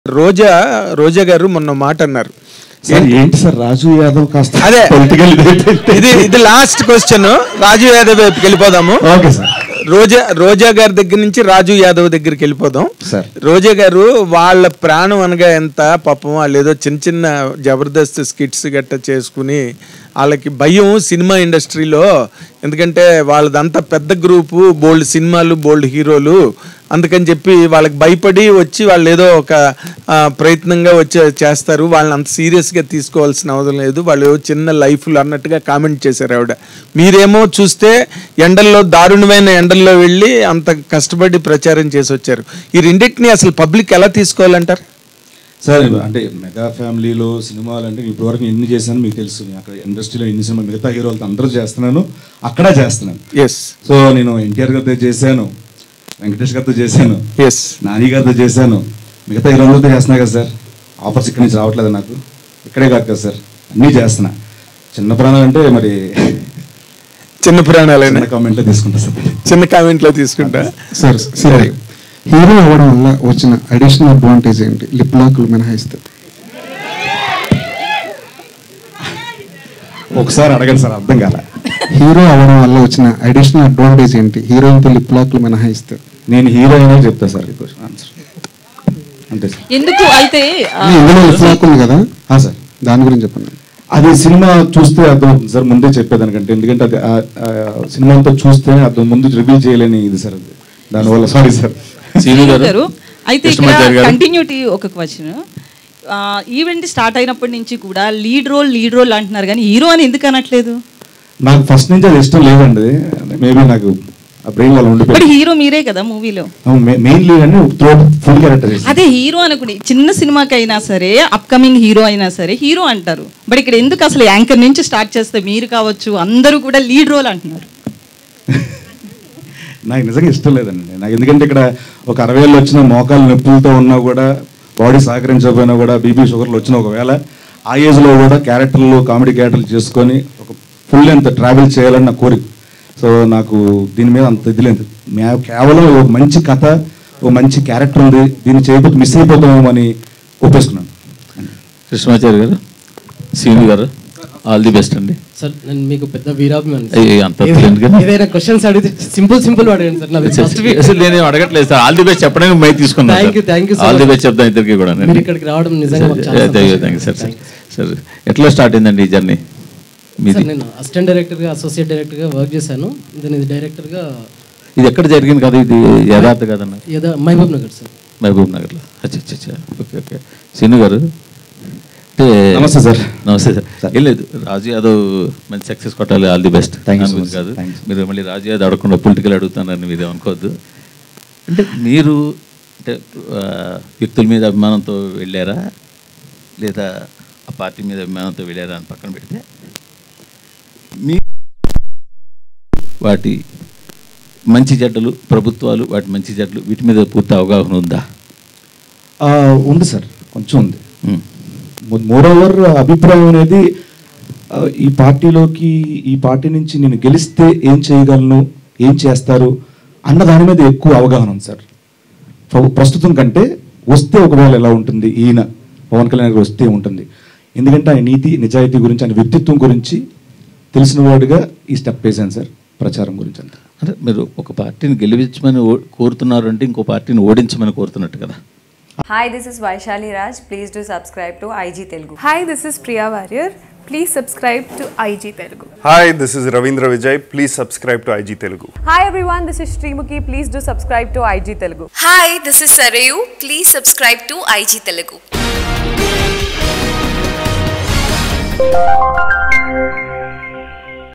రోజా గారు మొన్న మాట అన్నారు. ఏంటి సార్ రాజు యాదవ్ కాస్త అదే ఇది లాస్ట్ క్వశ్చన్. రాజు యాదవ్ వైపుకి వెళ్ళిపోదాము. Okay sir. రోజా గారి దగ్గర నుంచి రాజు యాదవ్ దగ్గరికి వెళ్ళిపోదాం. రోజా గారు వాళ్ళ ప్రాణం అనగా ఎంత పాపం, వాళ్ళు ఏదో చిన్న చిన్న జబర్దస్త్ స్కిట్స్ గట్ట చేసుకుని వాళ్ళకి భయం సినిమా ఇండస్ట్రీలో. ఎందుకంటే వాళ్ళదంతా పెద్ద గ్రూపు, బోల్డ్ సినిమాలు, బోల్డ్ హీరోలు. అందుకని చెప్పి వాళ్ళకి భయపడి వచ్చి వాళ్ళు ఏదో ఒక ప్రయత్నంగా వచ్చి చేస్తారు. వాళ్ళని అంత సీరియస్గా తీసుకోవాల్సిన అవసరం లేదు, వాళ్ళు చిన్న లైఫ్లు అన్నట్టుగా కామెంట్ చేశారు ఆవిడ. మీరేమో చూస్తే ఎండల్లో, దారుణమైన ఎండల్లో వెళ్ళి అంత కష్టపడి ప్రచారం చేసి వచ్చారు. ఈ రెండింటిని అసలు పబ్లిక్ ఎలా తీసుకోవాలంటారు సార్? అంటే మెగా ఫ్యామిలీలో సినిమాలు అంటే ఇప్పటివరకు ఎన్ని చేశాను మీకు తెలుసు. అక్కడ ఇండస్ట్రీలో ఎన్ని సినిమా మిగతా హీరోలతో అందరూ చేస్తున్నాను, అక్కడ చేస్తున్నాను. సో నేను ఎన్టీఆర్ గారితో చేశాను, వెంకటేష్ గారితో చేశాను, నాని గారితో చేశాను, మిగతా హీరోలతో చేస్తున్నా కదా సార్. ఆఫర్స్ ఇక్కడి నుంచి రావట్లేదు నాకు, ఇక్కడే కాదు కదా సార్, అన్నీ చేస్తున్నా. చిన్న ప్రాణాలు అంటే మరి చిన్న ప్రాణాలు కామెంట్లో తీసుకుంటా సార్, చిన్న కామెంట్లో తీసుకుంటా సార్. సరే, హీరో అవ్వడం వల్ల వచ్చిన అడిషనల్ అడ్వాంటేజ్ ఏంటి? లిప్ లాక్లు మినహాయిస్తే. ఒకసారి అడగండి సార్, అర్థం కాల. హీరో అవ్వడం వల్ల వచ్చిన అడిషనల్ అడ్వాంటేజ్ ఏంటి? హీరోయిన్తో లిప్ లాక్లు మినహాయిస్తే. నేను హీరో అయినా చెప్తా సార్, ఆన్సర్ అంతే సార్. ఎందుకు అయితే ఇందులో లిప్ లాక్ ఉంది కదా సార్, దాని గురించి చెప్పండి. అది సినిమా చూస్తే అర్థం సార్, ముందే చెప్పేదానికంటే. ఎందుకంటే అది సినిమా అంతా చూస్తే అర్థం, ముందు రివీల్ చేయలేని ఇది సార్. అది దానివల్ల సారీ సార్. అయితే కంటిన్యూటీ ఒక క్వశ్చన్. ఈవెంట్ స్టార్ట్ అయినప్పటి నుంచి కూడా లీడ్ రోల్ అంటున్నారు, కానీ హీరో అని ఎందుకు అనట్లేదు? నాకు ఫస్ట్ నుంచి అది ఇష్టం లేదండి. మేబీ నాకు ఆ బ్రెయిన్ వల్ల ఉండిపోయింది. హీరో మీరే కదా మూవీలో, మెయిన్ లీడ్ అని ఫుల్ క్యారెక్టర్. అదే హీరో అనుకుని చిన్న సినిమాకైనా సరే, అప్కమింగ్ హీరో అయినా సరే హీరో అంటారు. బట్ ఇక్కడ ఎందుకు అసలు యాంకర్ నుంచి స్టార్ట్ చేస్తే మీరు కావచ్చు అందరూ కూడా లీడ్ రోల్ అంటున్నారు? నాకు నిజంగా ఇష్టం లేదండి నాకు. ఎందుకంటే ఇక్కడ ఒక 60 ఏళ్ళు వచ్చిన మోకాలు నొప్పులతో ఉన్నా కూడా, బాడీ సహకరించకపోయినా కూడా, బీపీ షుగర్లు వచ్చిన ఒకవేళ ఆ ఏజ్లో కూడా క్యారెక్టర్లు, కామెడీ క్యారెక్టర్లు చేసుకొని ఒక ఫుల్ లెంత్ ట్రావెల్ చేయాలని నా కోరిక. సో నాకు దీని మీద అంత ఇది లేదు. కేవలం ఒక మంచి కథ, ఒక మంచి క్యారెక్టర్ ఉంది, దీన్ని చేయకపోతే మిస్ అయిపోతామేమో అని ఒప్పేసుకున్నాను. Krishnamachari garu, Seenu garu, all the best అండి. సార్ నేను మీకు పెద్ద వీరాభిమాని. ఏదైనా క్వశ్చన్స్ అడిగితే సింపుల్ అడగండి సార్. నేను అడగట్లేదు సార్, ఆల్ ది బెస్ట్ చెప్పడానికి మై తీసుకున్నాను. ఆల్ ది బెస్ట్ చెప్తాను ఇద్దరికి కూడా. ఇక్కడికి రావడం నిజంగా సార్. సార్ ఎట్లా స్టార్ట్ అయిందండి ఈ జర్నీ? నేను అసిస్టెంట్ డైరెక్టర్గా, అసోసియేట్ డైరెక్టర్గా వర్క్ చేశాను. ఇది డైరెక్టర్గా. ఇది ఎక్కడ జరిగింది కదా? ఇది యథార్థ కదన్న? మహబూబ్ నగర్ సార్. మహబూబ్ నగర్లో. అచ్చా. ఓకే. సీను గారు, నమస్తే సార్. నమస్తే సార్. ఏం లేదు, రాజు యాదవ్ మంచి సక్సెస్ కొట్టాలి, ఆల్ ది బెస్ట్. కాదు మీరు మళ్ళీ రాజు యాదవ్ అడగకుండా పొలిటికల్ అడుగుతున్నారని మీరు అనుకోవద్దు. అంటే మీరు అంటే వ్యక్తుల మీద అభిమానంతో వెళ్ళారా, లేదా ఆ పార్టీ మీద అభిమానంతో వెళ్ళారా అని పక్కన పెడితే, మీ వాటి మంచి చెడ్డలు, ప్రభుత్వాలు వాటి మంచి చెడ్డలు, వీటి మీద పూర్తి అవగాహన ఉందా? ఉంది సార్, కొంచెం ఉంది. మోరోవర్ అభిప్రాయం అనేది ఈ పార్టీలోకి, ఈ పార్టీ నుంచి నేను గెలిస్తే ఏం చేయగలను, ఏం చేస్తారు అన్న దాని మీద ఎక్కువ అవగాహన ఉంది సార్. ప్రస్తుతం కంటే వస్తే ఒకవేళ ఎలా ఉంటుంది, ఈయన పవన్ కళ్యాణ్ గారు వస్తే ఉంటుంది. ఎందుకంటే ఆయన నీతి నిజాయితీ గురించి, ఆయన వ్యక్తిత్వం గురించి తెలిసిన వాడుగా ఈ స్టెప్ వేసాను సార్, ప్రచారం గురించి అంతా. అంటే మీరు ఒక పార్టీని గెలిపించమని కోరుతున్నారు అంటే ఇంకో పార్టీని ఓడించమని కోరుతున్నట్టు కదా? Hi, this is Vaishali Raj. Please do subscribe to IG Telugu. Hi, this is Priya Warrior. Please subscribe to IG Telugu. Hi, this is Ravindra Vijay. Please subscribe to IG Telugu. Hi everyone, this is Srimukhi. Please do subscribe to IG Telugu. Hi, this is Sarayu. Please subscribe to IG Telugu.